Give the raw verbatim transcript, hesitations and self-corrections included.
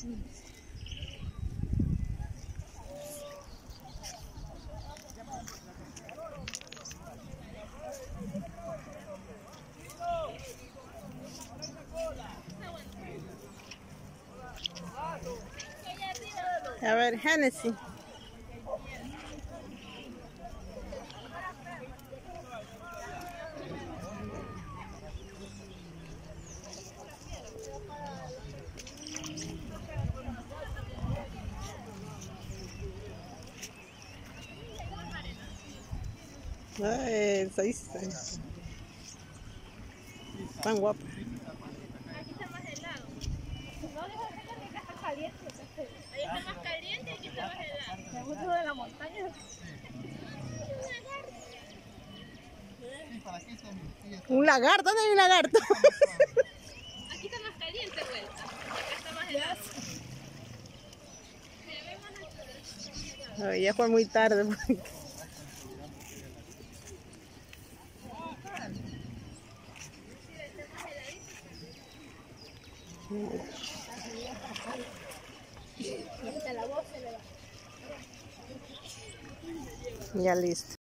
A ver, Hennessy. Ay, ahí está. Tan guapa. Aquí está más helado. No, deja que acá está caliente. Ahí está más caliente y aquí está más helado. Me gusta de la montaña. Un lagarto, ¿dónde hay un lagarto? Aquí está más caliente, güey. Acá está más helado. Ay, ya fue muy tarde. Ya listo.